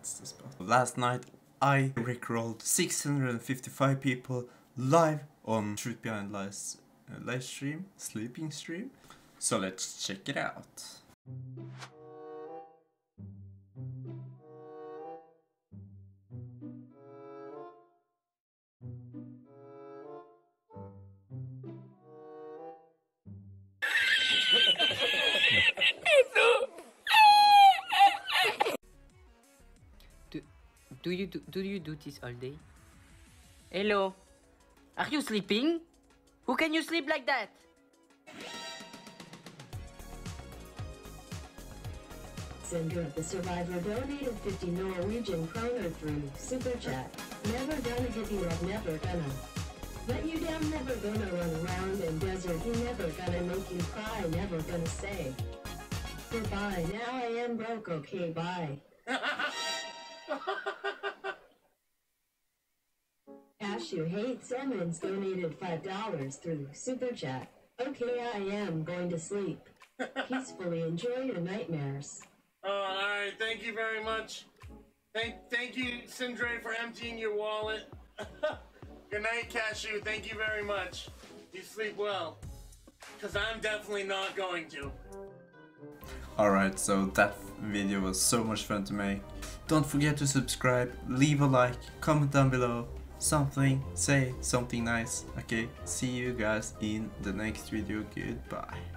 that's the spot. Last night I rickrolled 655 people live on Truth Behind Lies live stream, sleeping stream. So let's check it out. Do you do this all day? Hello? Are you sleeping? Who can you sleep like that? Sender the Survivor donated 50 Norwegian kroner through Super Chat. Never gonna give you up, never gonna let you down, never gonna run around in desert, you never gonna make you cry, never gonna say goodbye. Now I am broke, okay, bye. Cashew Hate Simmons donated $5 through Super Chat. Okay, I am going to sleep. Peacefully enjoy your nightmares. Alright, thank you very much. Thank you, Sindre, for emptying your wallet. Good night, Cashew. Thank you very much. You sleep well. Because I'm definitely not going to. Alright, so that video was so much fun to make. Don't forget to subscribe, leave a like, comment down below, say something nice. Okay, see you guys in the next video. Goodbye.